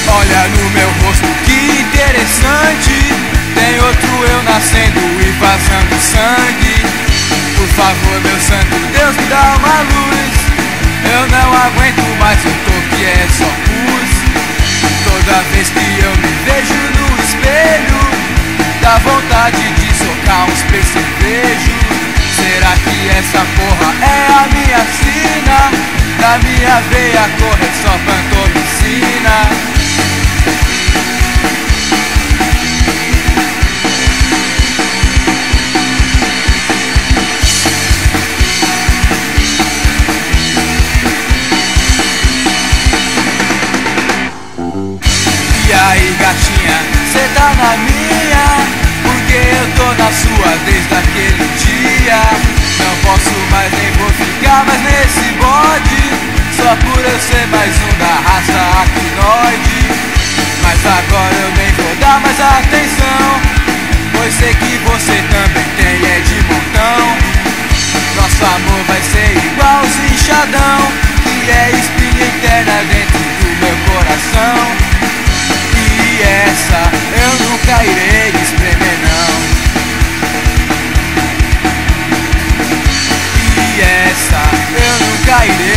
Olha no meu rosto, que interessante. Tem outro eu nascendo e vazando sangue. Por favor, meu santo Deus, me dá uma luz. Eu não aguento mais, eu tô que é só pus. Toda vez que eu me vejo no espelho, dá vontade de socar uns percevejos. Será que essa porra é a minha sina? Na minha veia corre só pantomicina. E aí gatinha, cê tá na minha, porque eu tô na sua desde aquele dia. Não posso mais nem vou ficar mais nesse bode, só por eu ser mais um da raça aquinoide. Mas agora eu nem vou dar mais atenção, pois sei que você também tem é de montão. Nosso amor vai ser igual os inchadão, que é espinha interna dentro do meu coração. E essa eu nunca irei espremer não. E essa eu nunca irei